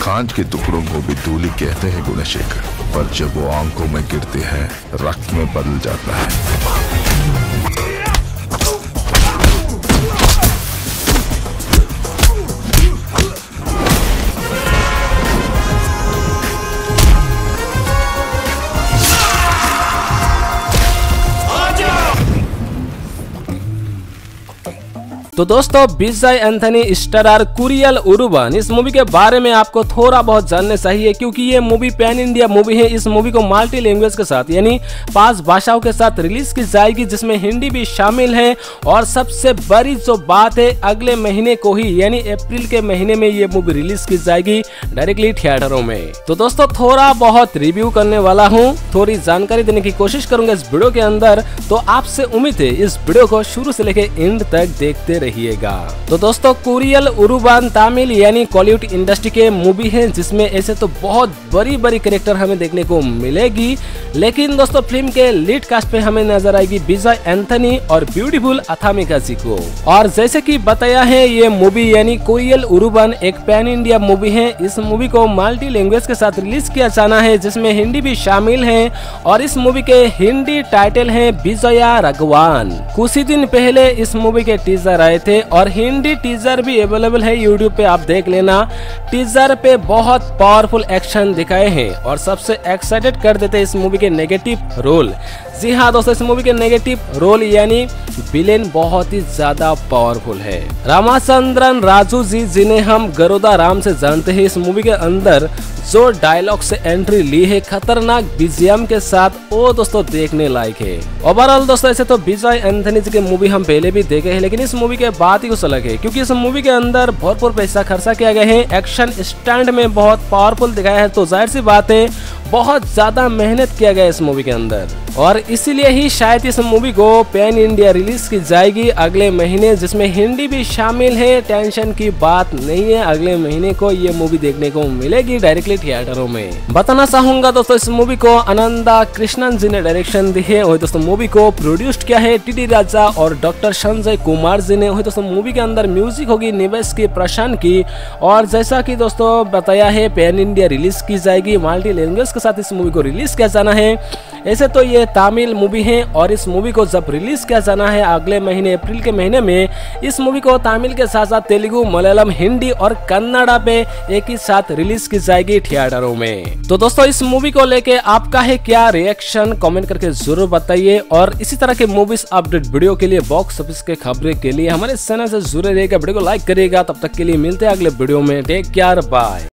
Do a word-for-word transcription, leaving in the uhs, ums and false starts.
कांच के टुकड़ों को भी धूली कहते हैं गुणशेखर, पर जब वो आंखों में गिरते हैं रक्त में बदल जाता है। तो दोस्तों, विजय एंथनी स्टारर कुरियल उरुवन, इस मूवी के बारे में आपको थोड़ा बहुत जानना चाहिए क्योंकि ये मूवी पैन इंडिया मूवी है। इस मूवी को मल्टी लैंग्वेज के साथ यानी पांच भाषाओं के साथ रिलीज की जाएगी, जिसमें हिंदी भी शामिल है। और सबसे बड़ी जो बात है, अगले महीने को ही यानी अप्रैल के महीने में ये मूवी रिलीज की जाएगी डायरेक्टली थिएटरों में। तो दोस्तों, थोड़ा बहुत रिव्यू करने वाला हूँ, थोड़ी जानकारी देने की कोशिश करूंगा इस वीडियो के अंदर। तो आपसे उम्मीद है इस वीडियो को शुरू से लेकर एंड तक देखते रहिएगा। तो दोस्तों, कुरियल उरुवन तमिल यानी कॉलीवुड इंडस्ट्री के मूवी है, जिसमें ऐसे तो बहुत बड़ी बड़ी कैरेक्टर हमें देखने को मिलेगी, लेकिन दोस्तों फिल्म के लीड कास्ट पे हमें नजर आएगी विजय एंथनी और ब्यूटीफुल अथामिका जी को। और जैसे कि बताया है, ये मूवी यानी कुरियल उरुवन एक पैन इंडिया मूवी है। इस मूवी को मल्टी लैंग्वेज के साथ रिलीज किया जाना है, जिसमें हिंदी भी शामिल है। और इस मूवी के हिंदी टाइटल है विजया राघवन। कुछ ही दिन पहले इस मूवी के टीजर आए थे और हिंदी टीजर भी अवेलेबल है यूट्यूब पे, आप देख लेना। टीजर पे बहुत पावरफुल एक्शन दिखाए हैं और सबसे एक्साइटेड कर देते इस मूवी के नेगेटिव रोल। जी हाँ दोस्तों, इस मूवी के नेगेटिव रोल यानी विलेन बहुत ही ज्यादा पावरफुल है। रामाचंद्रन राजू जी, जिन्हें हम गरुदा राम से जानते हैं, इस मूवी के अंदर जो डायलॉग से एंट्री ली है खतरनाक बीजीएम के साथ, वो दोस्तों देखने लायक है। ओवरऑल दोस्तों, ऐसे तो विजय एंथनी जी की मूवी हम पहले भी देखे हैं, लेकिन इस मूवी के बात ही कुछ अलग है क्योंकि इस मूवी के अंदर भरपूर पैसा खर्चा किया गया है। एक्शन स्टंट में बहुत पावरफुल दिखाया है, तो जाहिर सी बात है बहुत ज्यादा मेहनत किया गया इस मूवी के अंदर। और इसीलिए ही शायद इस मूवी को पैन इंडिया रिलीज की जाएगी अगले महीने, जिसमें हिंदी भी शामिल है। टेंशन की बात नहीं है, अगले महीने को ये मूवी देखने को मिलेगी डायरेक्टली थिएटरों में। बताना चाहूंगा दोस्तों, इस मूवी को अनंता कृष्णन जी ने डायरेक्शन दी है और दोस्तों मूवी को प्रोड्यूस्ड किया है टीडी राजा और डॉक्टर संजय कुमार जी ने। वही दोस्तों मूवी के अंदर म्यूजिक होगी निवेश की, प्रशांत की। और जैसा कि दोस्तों बताया है, पैन इंडिया रिलीज की जाएगी, मल्टी लैंग्वेज के साथ इस मूवी को रिलीज किया जाना है। ऐसे तो ये तमिल मूवी है और इस मूवी को जब रिलीज किया जाना है अगले महीने अप्रैल के महीने में, इस मूवी को तमिल के साथ साथ तेलुगु, मलयालम, हिंदी और कन्नड़ा पे एक ही साथ रिलीज की जाएगी थिएटरों में। तो दोस्तों, इस मूवी को लेके आपका है क्या रिएक्शन, कमेंट करके जरूर बताइए। और इसी तरह के मूवीज अपडेट वीडियो के लिए, बॉक्स ऑफिस के खबरें के लिए हमारे चैनल से जुड़े रहिएगा, वीडियो को लाइक करिएगा। तब तक के लिए मिलते हैं अगले वीडियो में। Take care, bye.